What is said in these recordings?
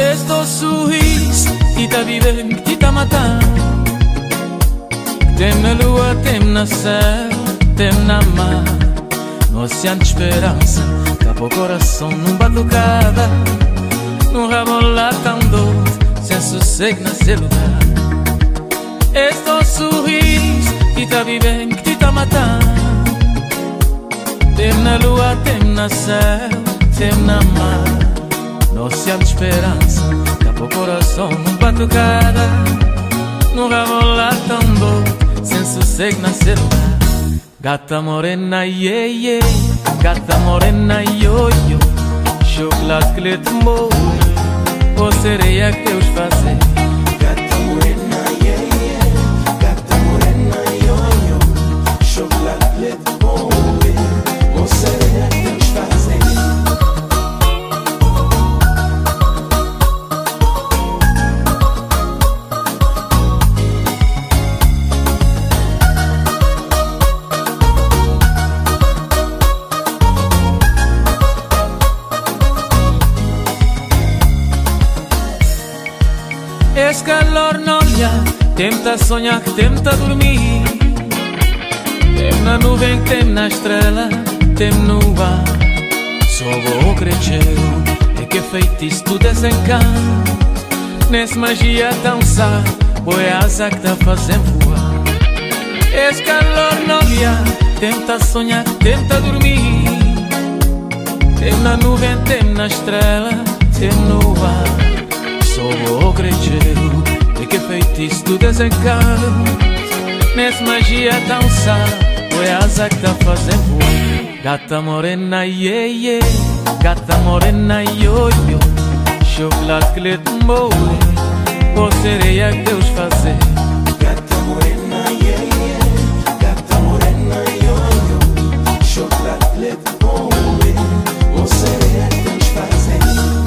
Este sorriso que tá vivendo, que tá matando. Tem na lua, tem na céu, tem na mar. No oceano de esperança, capa o coração num batucada. Num rebolar tão doce, sem sossego nesse lugar. Este sorriso que tá vivendo, que tá matando. Tem na lua, tem na céu, tem na mar. No oceano de esperança, capa o coração num batucada. Num rebolar tão doce, sem sossego nesse lugar. Gata morena, yeah, yeah. Gata morena, yo, yo. Chocolate que lhe tomou, ou sereia que Deus fazer. Gata morena, yeah, yeah. Gata morena, yo, yo. Chocolate que lhe tomou, ou sereia que Deus fazer. Esse calor não olha, tenta sonhar, que tenta dormir. Tem na nuvem, tem na estrela, tem no ar. Só vou crescer, é que feitiço tu desencanto. Nessa magia tão sá, boi asa que tá fazendo voar. Esse calor não olha, tenta sonhar, que tenta dormir. Tem na nuvem, tem na estrela, tem no ar. Só vou crescer, é que feitiço do desencanto. Nessa magia tão sá, foi a asa que tá fazendo voar. Gata morena, yeah, yeah. Gata morena, yo, yo. Chocolate que lhe tomou, ou sereia que Deus fazer. Gata morena, yeah, yeah. Gata morena, yo, yo. Chocolate que lhe tomou, ou sereia que Deus fazer.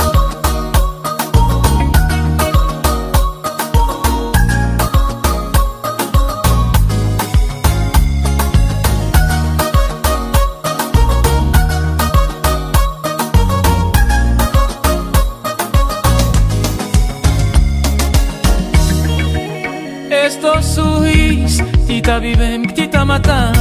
Este sorriso que tá vivendo, que tá matando.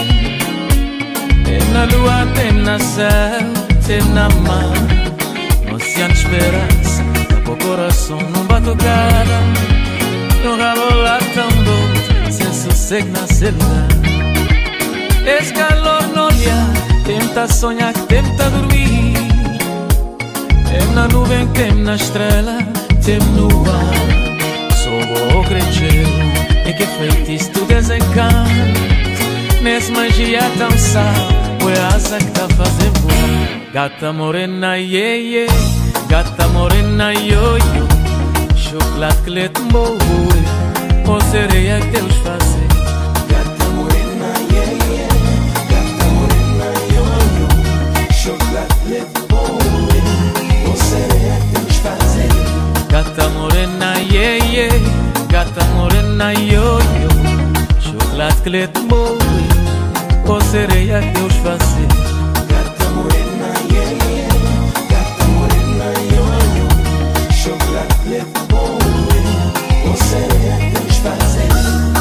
Tem na lua, tem na céu, tem na mar. No oceano de esperança, capa o coração num batucada. Num rebolar tão doce, sem sossego nesse lugar. Esse calor não olha, tenta sonhar, que tenta dormir. Tem na nuvem, tem na estrela, tem no ar. Só vou crescer, é que feitiço do desencanto. Nessa magia tão sá, foi a asa que tá fazendo voar. Gata morena, yeah, yeah. Gata morena, yo, yo. Chocolate que lhe tomou, ou sereia que Deus fazer. Gata morena, yeah, yeah. Gata morena, yo, yo. Chocolate que lhe tomou, ou sereia que Deus fazer. Gata morena, yeah, yeah. Gata morena, yo, yo. Chocolate que lhe tomou, ou sereia que Deus fazer. Gata morena, yeah, yeah. Gata morena, yo, yo. Chocolate que lhe tomou, ou sereia que Deus fazer.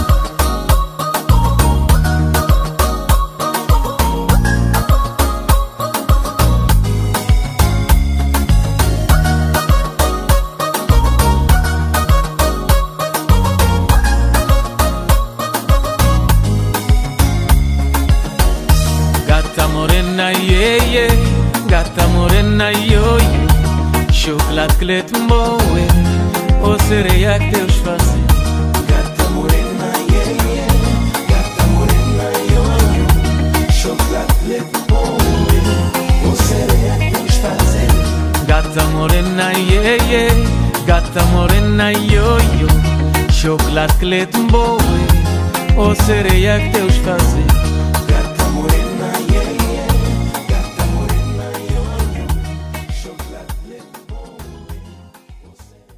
Gata morena, yeah, yeah. Gata morena, yo, yo. Chocolate que lhe tomou, ou sereia que Deus fazer. Gata morena, yeah, yeah. Gata morena, yo, yo. Chocolate que lhe tomou, ou sereia que Deus fazer. Gata morena, yeah, yeah. Gata morena, yo, yo. Chocolate que lhe tomou, ou sereia que Deus fazer. Gata morena, yeah, yeah. Gata morena, yo, yo. Chocolate que lhe tomou, ou sereia.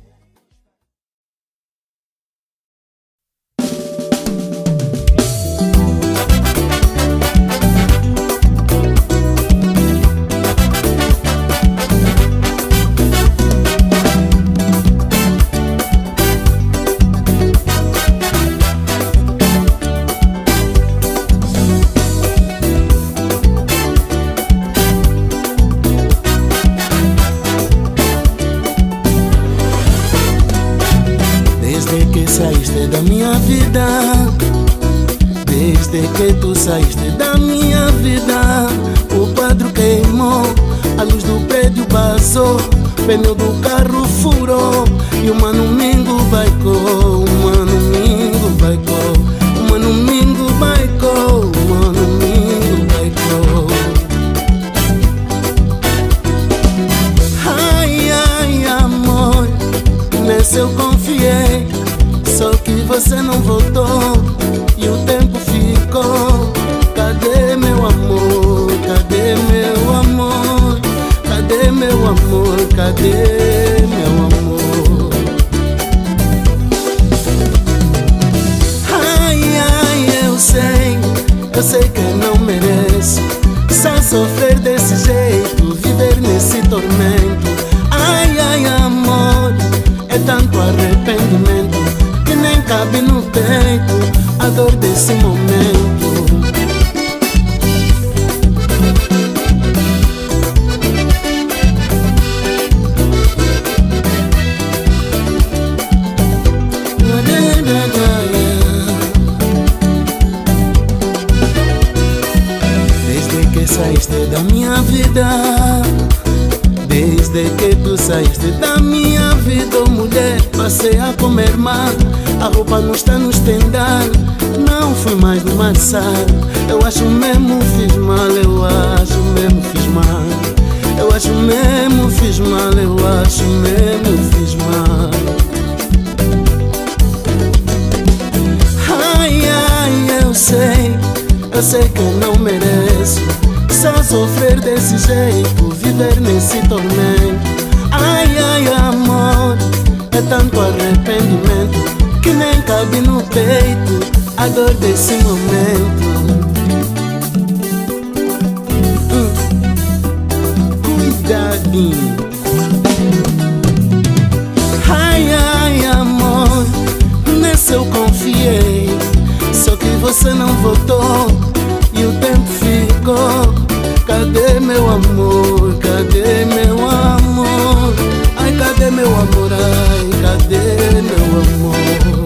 saíste da minha vida, o quadro queimou, a luz do prédio vazou, pneu do carro furou e o mano Mingo baicou, o mano Mingo baicou, o mano Mingo baicou, o mano Mingo baicou. Ai, ai, amor, nesse eu confiei, só que você não voltou e o tempo ficou. Cadê meu amor? Cadê meu amor? Cadê meu amor? Cadê meu amor? Ai, ai, eu sei que não mereço só sofrer desse jeito, viver nesse tormento. Ai, ai, amor, é tanto arrependimento que nem cabe no peito a dor desse momento. Desde que saíste da minha vida, desde que tu saíste da minha vida, oh mulher, passei a comer mal, a roupa não está no estendal, não fui mais no marçal. Eu acho mesmo fiz mal, eu acho mesmo fiz mal, eu acho mesmo fiz mal, eu acho mesmo fiz mal. Ai, ai, eu sei que eu não mereço só sofrer desse jeito, viver nesse tormento. Ai, ai, amor, é tanto arrependimento que nem cabe no peito a dor desse momento. Cuidadinho. Ai, ai, amor, nesse eu confiei, só que você não voltou e o tempo ficou. Cadê meu amor? Cadê meu amor? Ai, cadê meu amor? Ai, cadê meu amor?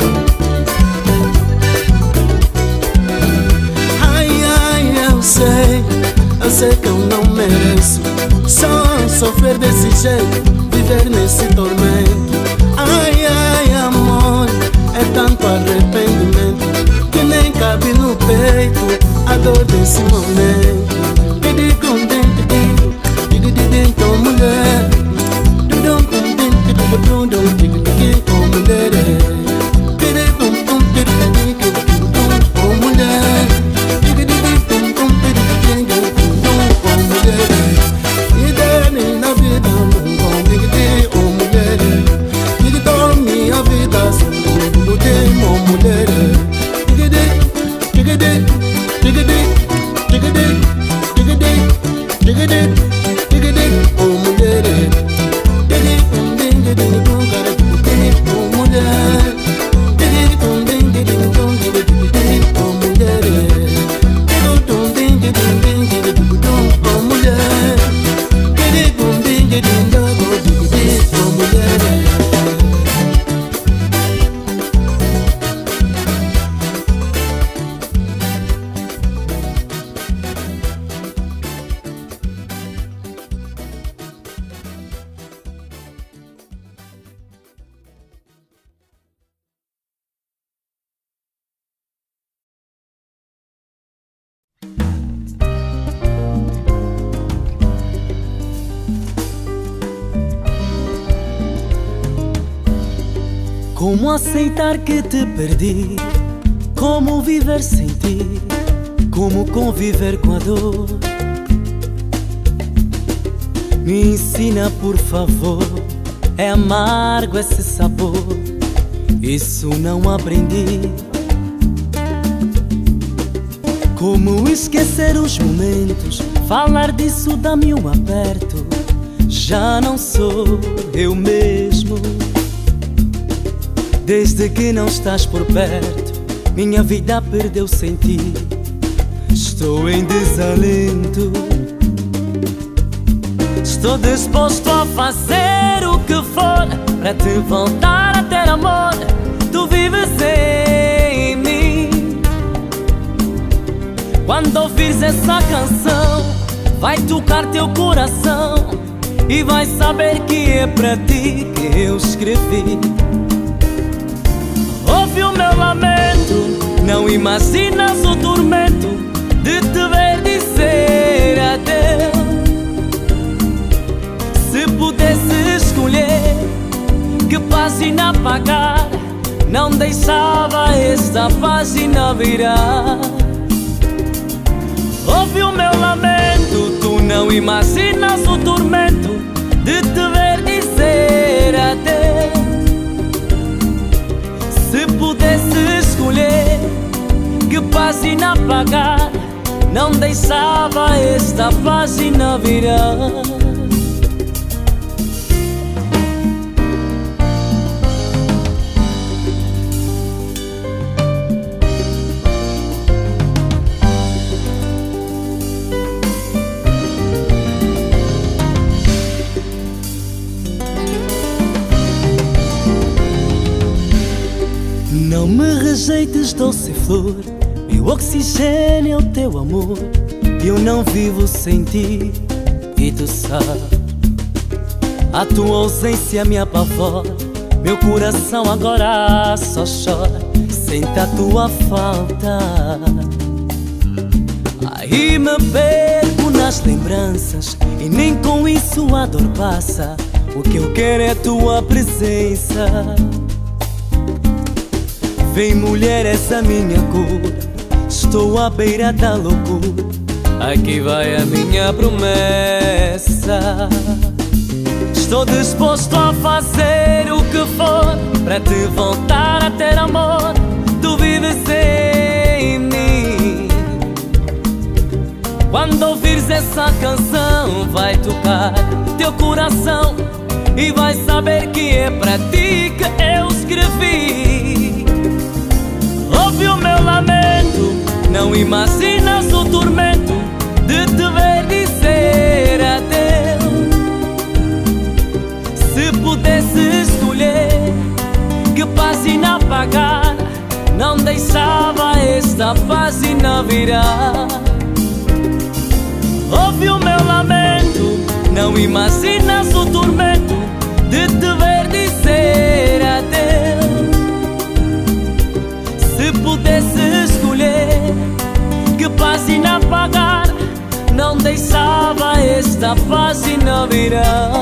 Ai, ai, eu sei que eu não mereço só sofrer desse jeito, viver nesse tormento. Ai, ai, amor, é tanto arrependimento que nem cabe no peito a dor desse momento. Oh mulher, como aceitar que te perdi? Como viver sem ti? Como conviver com a dor? Me ensina, por favor. É amargo esse sabor, isso não aprendi. Como esquecer os momentos? Falar disso dá-me um aperto. Já não sou eu mesmo. Desde que não estás por perto, minha vida perdeu sentido. Estou em desalento. Estou disposto a fazer o que for para te voltar a ter amor. Tu vives em mim. Quando ouvires essa canção, vai tocar teu coração e vai saber que é pra ti que eu escrevi. Ouve o meu lamento, não imaginas o tormento de te ver dizer adeus. Se pudesse escolher que página apagar, não deixava esta página virar. Ouve o meu lamento, tu não imaginas o tormento de te ver dizer adeus. Se pudesse escolher que página apagar, não deixava esta página virar. Não me rejeites, doce flor, meu oxigênio é o teu amor. Eu não vivo sem ti e tu sabes. A tua ausência me apavora, meu coração agora só chora. Sente a tua falta. Aí me perco nas lembranças e nem com isso a dor passa. O que eu quero é a tua presença. Vem mulher, essa minha cura, estou à beira da loucura. Aqui vai a minha promessa. Estou disposto a fazer o que for para te voltar a ter amor. Tu vives em mim. Quando ouvires essa canção, vai tocar teu coração e vai saber que é para ti que eu escrevi. Ouve o meu lamento, não imaginas o tormento de te ver dizer adeus. Se pudesse escolher que página apagar, não deixava esta página virar. Ouve o meu lamento, não imaginas o tormento de te ver dizer adeus. Se pudesse escolher que página apagar, não deixava esta página virar.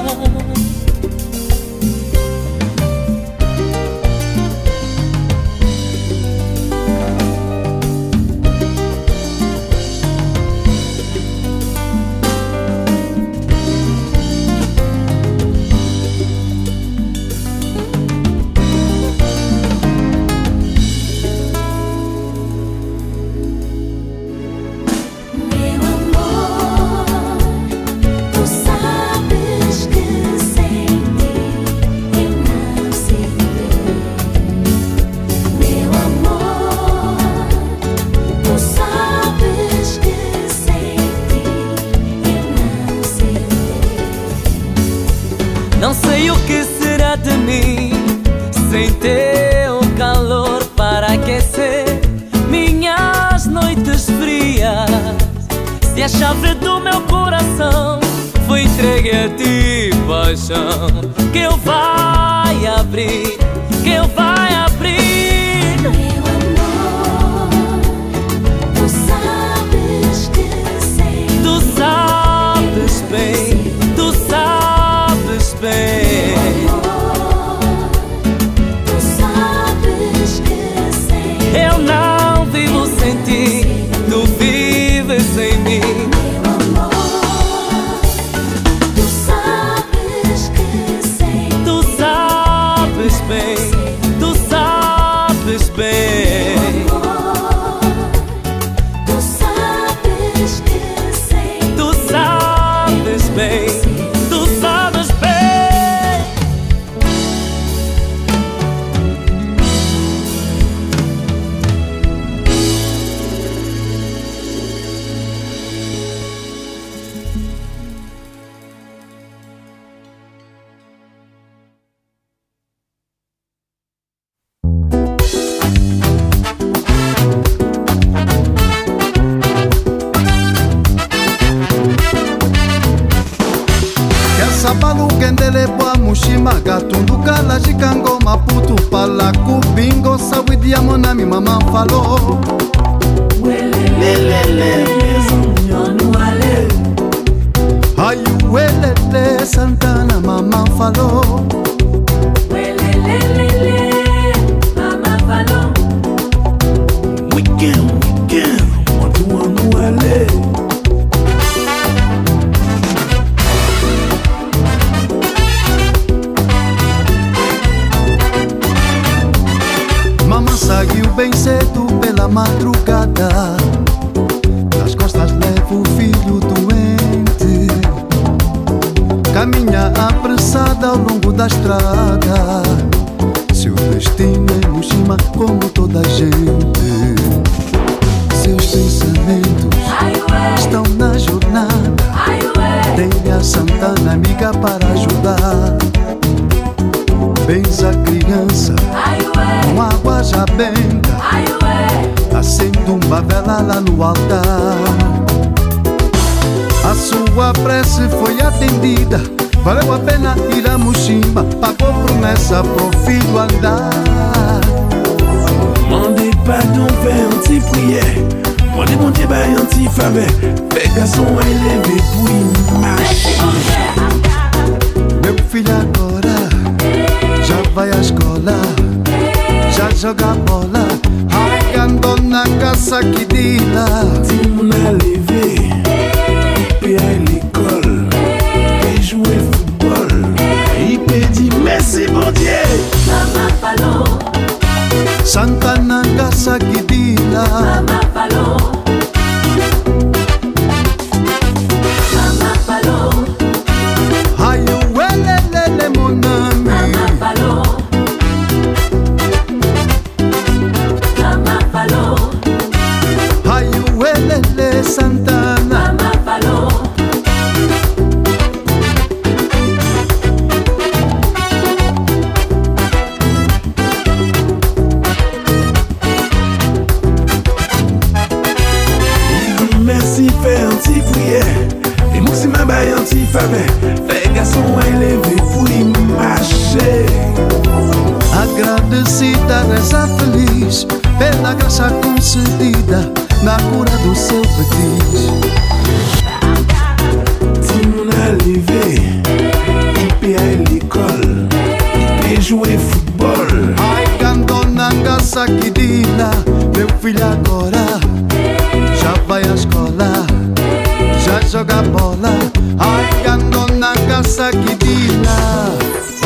Não sei o que será de mim sem teu calor para aquecer minhas noites frias. Se a chave do meu coração foi entregue a ti, paixão, que eu vai abrir, que eu vai abrir. Meu amor, tu sabes que sei. Tu sabes bem, tu sabes bem. Meu amor, tu sabes que sei. Eu não vivo sem ti, tu vives em mim. Meu amor, tu sabes que sei. Tu sabes bem, tu sabes bem. gendele bwa mushima gatunduka la chikango maputu pala kubingo sawidi monami mama falo Lelele maison nyonu ale ayu welele Santana mama falo Welelelele, mama falo. Weekend nyonu ale Mama saiu bem cedo pela madrugada, nas costas leva o filho doente, caminha apressada ao longo da estrada. Seu destino é Mushima como toda a gente. Seus pensamentos estão na jornada. Tem a Santana amiga para ajudar. Benza criança com água já benta, acende uma vela lá no altar. A sua prece foi atendida, valeu a pena ir a Mushima, pagou promessa pro filho andar. Mandez pardon, fais un petit prière. Mandez mon Dieu, bah un petit faveur. Fais garçon élevé pour y marcher. Meu filho agora já vai à escola, já joga bola, arrancando na caça que dila. Si mon a levé, il peut à l'école, et jouer football. Il peut dire merci mon Dieu. Mama falo, Santana caça que dila. mama falo. Mama falo, Ai, welelele mon ami. mama falo. Mama falo, Ai, welele Santana. mama falo. Merci, fais un petit prière. Et moi, si ma baille un petit faveur. Fais garçon élevé pour y marcher. Agradecida, reza feliz pela graça concedida na cura do seu petis. Si mon a levé, il peut à l'école, il peut jouer football. Ai, candona caça que dila. Meu filho agora já vai à escola, já joga bola. Ai, candona caça que dila.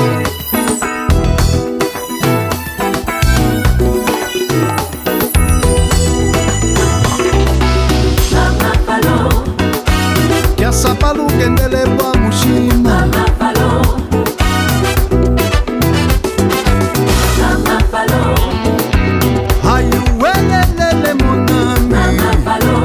Mama falo, Que a sapalu gendele bwa Mushima. mama falo. Mama falo, Ai, welelele mon ami. mama falo.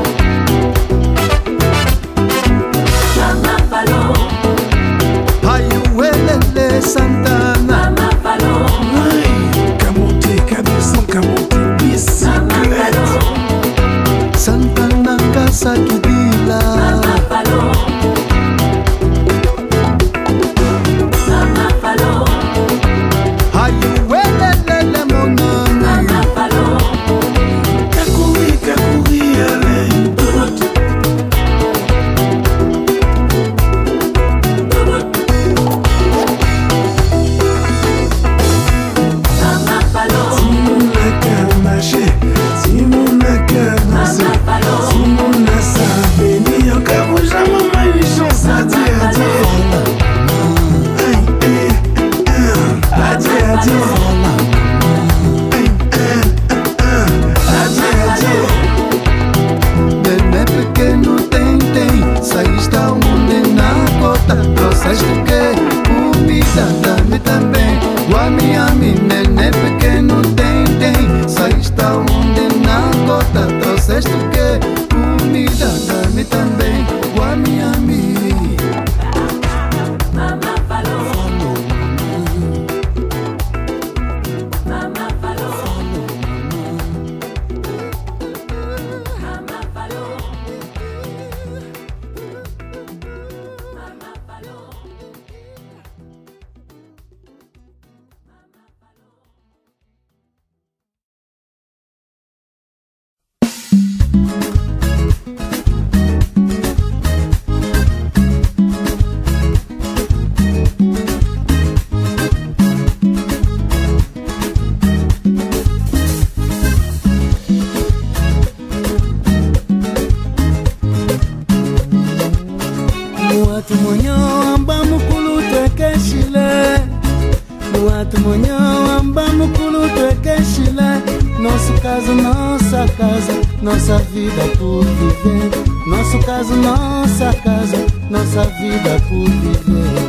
Mama falo, Ai, welele Santana. mama falo. Ouais, qu'à monter, qu'à descendre, qu'à monter, bicyclette. Santana caça que dila. Mama falo, mama falo. Ai, welelele mon ami. Mama falo, Qu'à courir, allez. mama falo. Si mon a qu'à marcher, si mon a qu'à danser, Mama falo, si mon a ça venir, qu'à vous jamais mal les choses à dire, à dire. Aïe, adieu, adieu. Adieu, adieu. Nenê pequeno tem, saíste aonde na cota. Trouxeste o quê? Comida, dá-me também. Guamiami, nenê pequeno tem, saíste aonde na cota. Trouxeste o quê? Comida, dá-me também. Guamiami. mama falo. Mama falo, mama falo. Mama falo. Muatu monyo amba mukulu twekeshile, muatu monyo amba mukulu twekeshile. Nosso caso, nossa casa, nossa vida por viver. Nosso caso, nossa casa, nossa vida por viver.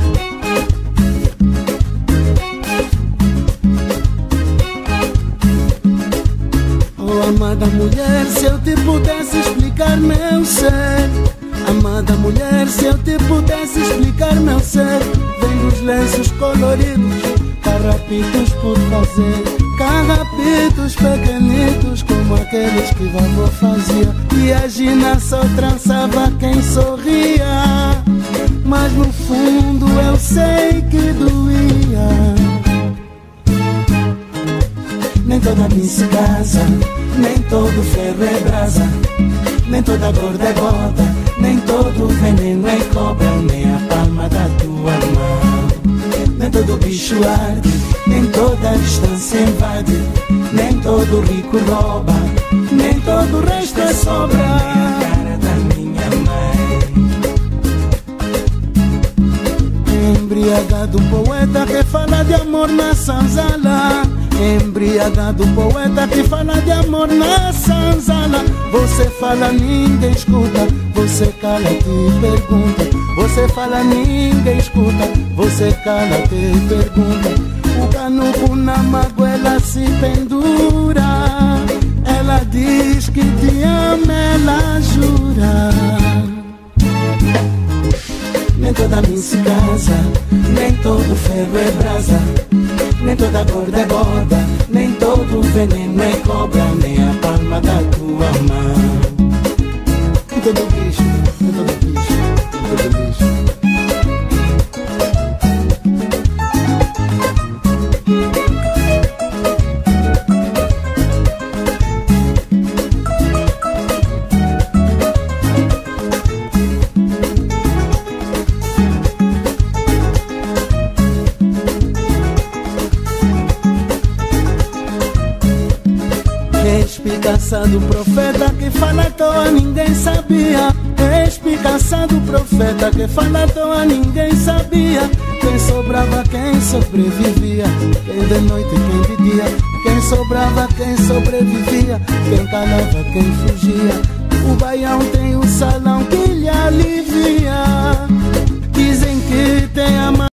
Oh, amada mulher, se eu te pudesse explicar meu ser. Amada mulher, se eu te pudesse explicar meu ser. Vem dos lenços coloridos, carrapitos por fazer. Carrapitos pequenitos como aqueles que vovô fazia. E a Gina só trançava quem sorria, mas no fundo eu sei que doía. Nem toda miss casa, nem todo ferro é brasa, nem toda gorda é gorda, nem todo veneno é cobra, nem a palma da tua mão. Nem todo bicho arde, nem toda distância invade, nem todo rico rouba, nem todo o resto é sobra. Nem a cara da minha mãe. Embriagado poeta que fala de amor na sanzala. Embriagado poeta que fala de amor na sanzala. Você fala, ninguém escuta, você cala, te pergunta. Você fala, ninguém escuta, você cala, te pergunta. O canuco na magoela se pendura. Ela diz que te ama, ela jura. Nem toda miss casa, nem todo ferro é brasa, nem toda gorda é gorda, nem todo veneno é cobra, nem a palma da tua mão. Nem todo bicho, nem todo bicho, nem todo bicho. Espicaça do profeta que fala à toa, ninguém sabia. Espicaça do profeta que fala à toa, ninguém sabia. Quem sobrava, quem sobrevivia, quem de noite, quem de dia. Quem sobrava, quem sobrevivia, quem calava, quem fugia. O baião tem o salão que lhe alivia. Dizem que tem a